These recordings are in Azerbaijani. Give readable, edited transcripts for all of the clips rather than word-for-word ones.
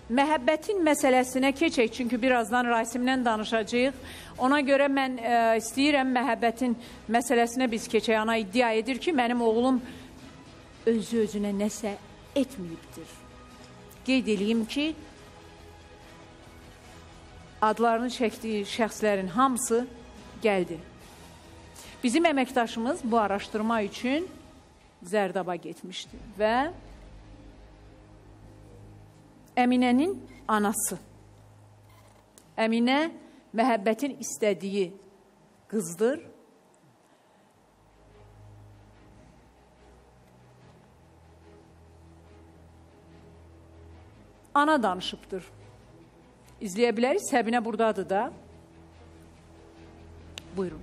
məhəbbətin məsələsinə keçək, çünki birazdan Rasimlə danışacağıq. Ona görə mən istəyirəm məhəbbətin məsələsinə biz keçək. Ana iddia edir ki, mənim oğlum özü-özünə nəsə etməyibdir. Qeyd edeyim ki, adlarını çəkdiyi şəxslərin hamısı gəldi. Bizim əməkdaşımız bu araşdırma üçün Zərdaba getmişdi və Əminənin anası. Əminə məhəbbətin istədiyi qızdır. Ana danışıbdır. İzləyə bilərik. Səbinə buradadır da. Buyurun.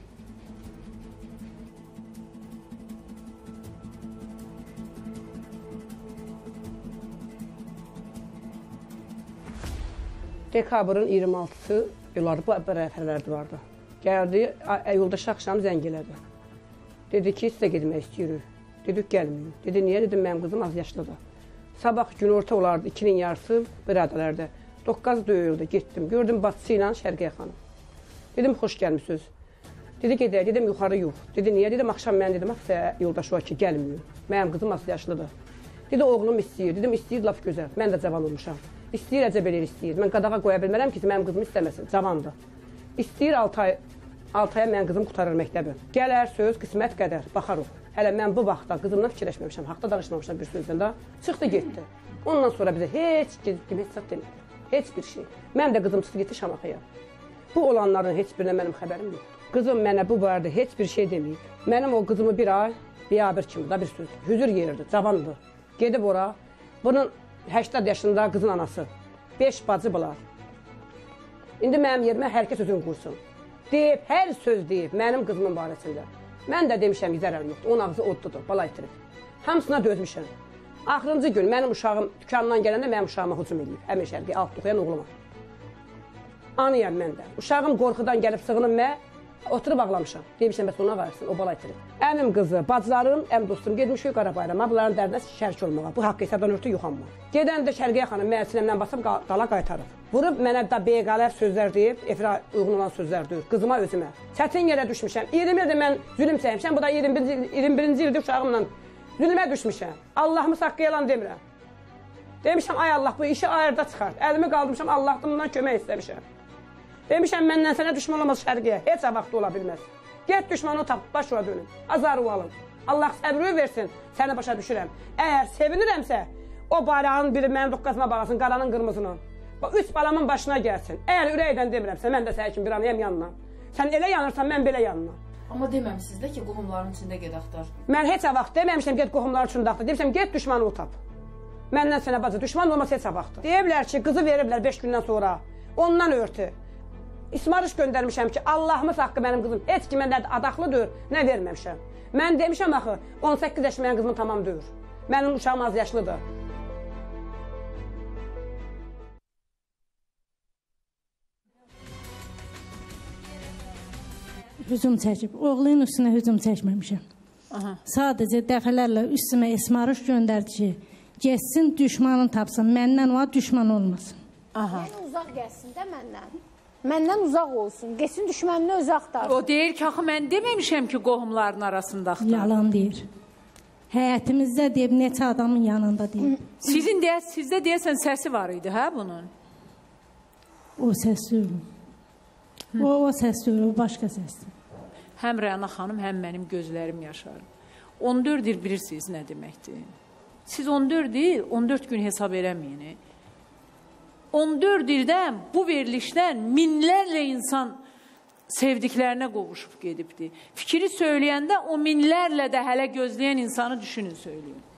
Dekabrın 26-sı bu rəfərlərdə vardı. Gəldi, yoldaşı axşam zəng elədi. Dedi ki, sizə gedmək istəyirik. Dedik, gəlməyim. Dedi, niyə? Dedim, mənim qızım az yaşlıdır. Sabah günorta olardı, 2-nin yarısı biradələrdə. 9 döyüldü, getdim. Gördüm bacısı ilə Şərqiyə xanım. Dedim, xoş gəlmişsiniz. Dedi, gedək. Dedim, yuxarı yox. Dedi, niyə? Dedim, axşam mən dedim, yoldaşı var ki, gəlməyim. Mənim qızım az yaşlıdır. Dedi, oğlum istəyir. Dedim, istəyir, laf gözəl. Mən də cavan olmuşam. İstəyir, əcəb eləyir, istəyir. Mən qadağa qoya bilmərəm ki, mənim qızımı istəməsin, cavandır. İstəyir 6 aya mənim qızım qutarır məktəbi. Gələr, söz, qismət qədər, baxarıq. Hələ mən bu vaxtda qızımdan fikirləşməmişəm, haqda danışmamışam bir sözdən da. Çıxdı, getdi. Ondan sonra bizə heç demədi, heç bir şey. Mən də qızım çıxdı, getdi Şamaxıya. Bu olanların heç birinə mənim xəbərim yoxdur. Qızım mənə bu barədə heç bir şey deməyib. Mənim o qızımı bir ay, biyabır kimi da bir söz, hüzür yerirdi, cavandır. Gedib ora, bunun 80 yaşında qızın anası. 5 bacı bular. İndi mənim yerimə hər kəs özün qursun. Deyib, hər söz deyib mənim qızımın barəsində. Mən də demişəm, zərər yoxdur. Onun ağzı oddudur, bala itirib. Hamısına dözmüşəm. Axırıncı gün mənim uşağım dükandan gələndə mənim uşağıma hücum edib. Həmin Şərqiyə, alt oxuyan oğluma. Anıyam mən də. Uşağım qorxudan gəlib sığınım mən. Oturub ağlamışam. Demişəm, bəs ona varsın, o bala itirib. Əmim qızı, bacılarım, əm dostum gedmişik Qarabayrama, bunların dərdinə şərik olmağa. Bu haqq hesabdan örtü yoxanma. Gedəndə Şərqiyə xanım mənim sinəmdən basıb dala qaytarıb. Vurub mənə da beqalər sözlər deyib, efirə uyğun olan sözlər deyir. Qızıma, özümə. Çətin yerə düşmüşəm. 20 ildir mən zülüm çəkmişəm. Bu da 21-ci ildir uşağımla zülmə düşmüşəm. Allahımı haqqı yalan demirəm. Demişəm, ay Allah, bu işi ayırda çıxart. Əlimi qaldırmışam, Allahdan bundan kömək istəmişəm. Demişəm, məndən sənə düşman olmaz Şərqiyə. Heç vaxt ola bilməz. Get düşmanı tap, başına dönün. Azarı alın. Allah səbri versin, səni başa düşürəm. Əgər sevinirəmsə, o bayrağın biri mənim doqqazıma bağlasın, qaranın qırmızının. 3 balamın başına gəlsin. Əgər ürəkdən demirəmsə, mən də sənin kimi bir anayam yanına. Sən elə yanırsan, mən belə yanına. Amma deməmişsiniz də ki, qohumların içində ged axtar. Mən heç vaxt deməmişəm, get qohumların içində axtar. Demişəm, get düşmanı tap. Məndən sənə bacı, düşman olmaz heç vaxtdır. Deyiblər ki, qızı veriblər 5 gündən sonra. Ondan örtü. İsmarış göndərmişəm ki, Allahımız haqqı mənim qızım heç kimə nə adaqlıdır, nə verməmişəm. Mən demişəm axı, 18 yaş mənim qızımın tamam deyir. Mənim uşağım az yaşlıdır. Hücum çəkib, oğlunun üstünə hücum çəkməmişəm. Sadəcə dəfələrlə üstümə ismarış göndərdi ki, geçsin düşmanın tapsın, məndən o düşman olmasın. Yəni uzaq gəlsin də məndən. Məndən uzaq olsun, geçsin düşmənini özü axtarsın. O deyir ki, axı mən deməmişəm ki, qohumların arasında axtar. Yalan deyir. Həyətimizdə deyib, neçə adamın yanında deyib. Sizdə deyəsən səsi var idi, hə bunun? O səs deyil. O səs deyil, o başqa səsdir. Həm Rəna xanım, həm mənim gözlərim yaşarır. 14 il bilirsiniz nə deməkdir? Siz 14 il, 14 gün hesab eləməyin. 14 ildən, bu verilişdən minlərlə insan sevdiklərinə qovuşub gedibdir. Fikri söyləyəndə o minlərlə də hələ gözləyən insanı düşünün, söyləyin.